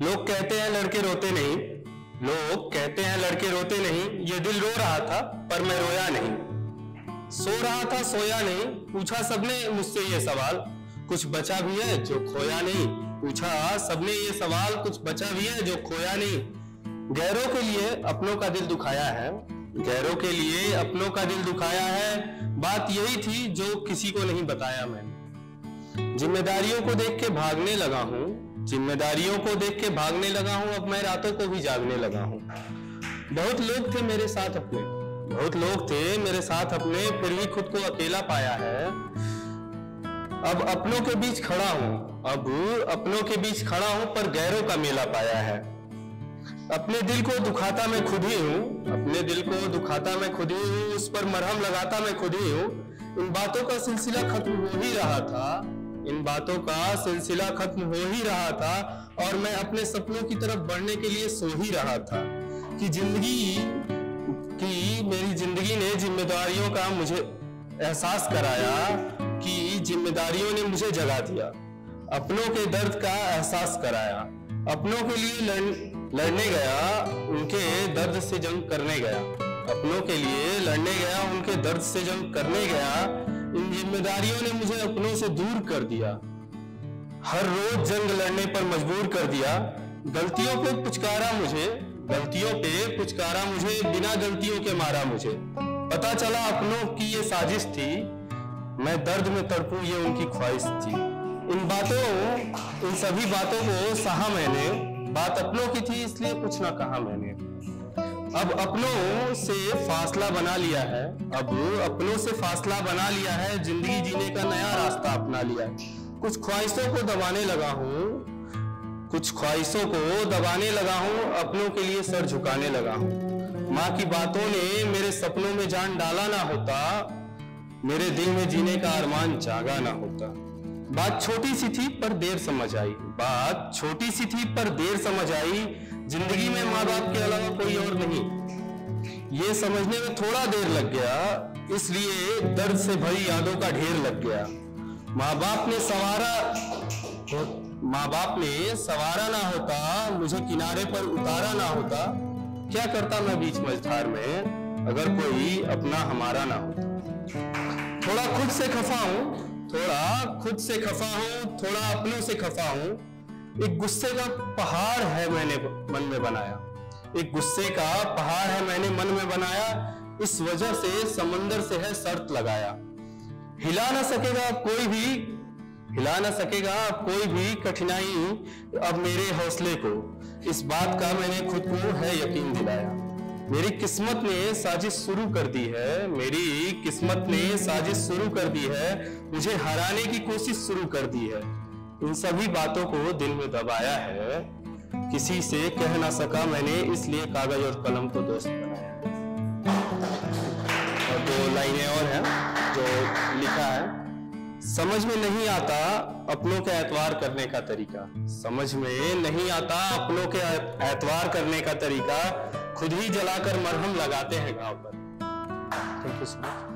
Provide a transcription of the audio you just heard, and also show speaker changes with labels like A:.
A: लोग कहते हैं लड़के रोते नहीं, लोग कहते हैं लड़के रोते नहीं, ये दिल रो रहा था पर मैं रोया नहीं। सो रहा था सोया नहीं, पूछा सबने मुझसे ये सवाल, कुछ बचा भी है जो खोया नहीं। पूछा सबने ये सवाल, कुछ बचा भी है जो खोया नहीं। गैरों के लिए अपनों का दिल दुखाया है, गैरों के लिए अपनों का दिल दुखाया है। बात यही थी जो किसी को नहीं बताया मैंने। जिम्मेदारियों को देख के भागने लगा हूँ, जिम्मेदारियों को देख के भागने लगा हूँ, अब मैं रातों को भी जागने लगा हूँ। बहुत लोग थे मेरे साथ अपने, बहुत लोग थे मेरे साथ अपने, फिर भी खुद को अकेला पाया है। अब अपनों के बीच खड़ा हूँ, अब अपनों के बीच खड़ा हूँ, पर गैरों का मेला पाया है। अपने दिल को दुखाता मैं खुद ही हूँ, अपने दिल को दुखाता मैं खुद ही हूँ, उस पर मरहम लगाता मैं खुद ही हूँ। इन बातों का सिलसिला खत्म हो ही रहा था, इन बातों का सिलसिला खत्म हो ही रहा था, और मैं अपने सपनों की तरफ बढ़ने के लिए सो ही रहा था कि मेरी जिंदगी ने जिम्मेदारियों का मुझे एहसास कराया, कि जिम्मेदारियों ने मुझे जगा दिया, अपनों के दर्द का एहसास कराया। अपनों के लिए लड़ने गया, उनके दर्द से जंग करने गया, अपनों के लिए लड़ने गया, उनके दर्द से जंग करने गया। इन जिम्मेदारियों ने मुझे अपनों से दूर कर दिया, हर रोज जंग लड़ने पर मजबूर कर दिया। गलतियों पे पुचकारा मुझे, गलतियों पे पुचकारा मुझे, बिना गलतियों के मारा मुझे। पता चला अपनों की ये साजिश थी, मैं दर्द में तड़पूं ये उनकी ख्वाहिश थी। इन सभी बातों को सहा मैंने, बात अपनों की थी इसलिए कुछ ना कहा मैंने। अब अपनों से फासला बना लिया है, अब अपनों से फासला बना लिया है, जिंदगी जीने का नया रास्ता अपना लिया है। कुछ ख्वाहिशों को दबाने लगा हूँ, कुछ ख्वाहिशों को दबाने लगा हूँ, अपनों के लिए सर झुकाने लगा हूँ। माँ की बातों ने मेरे सपनों में जान डाला ना होता, मेरे दिल में जीने का अरमान जागा ना होता। बात छोटी सी थी पर देर समझ आई, बात छोटी सी थी पर देर समझ आई। जिंदगी में माँ बाप के अलावा कोई और नहीं, ये समझने में थोड़ा देर लग गया, इसलिए दर्द से भरी यादों का ढेर लग गया। माँ बाप ने सवारा ना होता, मुझे किनारे पर उतारा ना होता, क्या करता मैं बीच मझधार में, अगर कोई अपना हमारा ना होता। थोड़ा खुद से खफा हूँ, थोड़ा खुद से खफा हूँ, थोड़ा अपनों से खफा हूँ। एक गुस्से का पहाड़ है मैंने मन में बनाया, एक गुस्से का पहाड़ है मैंने मन में बनाया, इस वजह से समंदर से है शर्त लगाया। हिला ना सकेगा कोई भी, हिला ना सकेगा कोई भी कठिनाई अब मेरे हौसले को, इस बात का मैंने खुद को है यकीन दिलाया। मेरी किस्मत ने साजिश शुरू कर दी है, मेरी किस्मत ने साजिश शुरू कर दी है, मुझे हराने की कोशिश शुरू कर दी है। इन सभी बातों को दिल में दबाया है, किसी से कह ना सका मैंने, इसलिए कागज और कलम को दोस्त बनाया। और 2 लाइनें और हैं जो लिखा है। समझ में नहीं आता अपनों के एतवार करने का तरीका, समझ में नहीं आता अपनों के एतवार करने का तरीका, खुद ही जलाकर मरहम लगाते हैं घाव पर। Thank you so much.